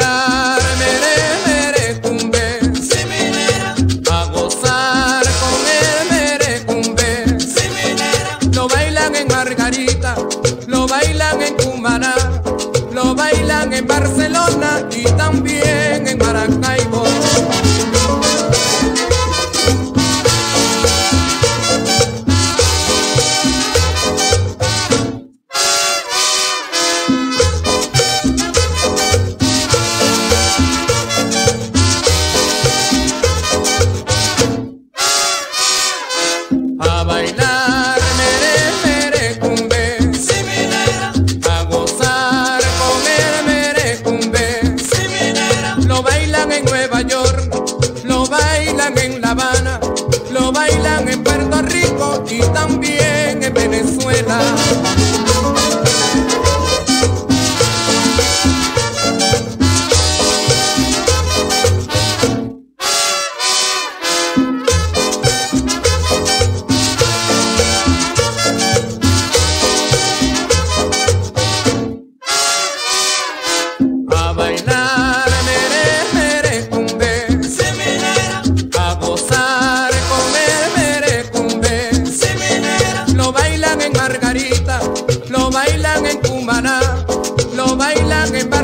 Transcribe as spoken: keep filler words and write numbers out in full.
bailar mere, merecumbe, si minera, a gozar con el merecumbe. si minera, Lo bailan en Margarita, lo bailan en Cumaná, lo bailan en Barcelona y también en Maracaibo. A bailar mere, merecumbe, si minera, a gozar con el merecumbe. si minera, Lo bailan en Nueva York, lo bailan en La Habana, lo bailan en Puerto Rico y también en Venezuela. A bailar mere, merecumbe, si minera, a gozar con el merecumbe. si minera, Lo bailan en Margarita, lo bailan en Cumaná, lo bailan en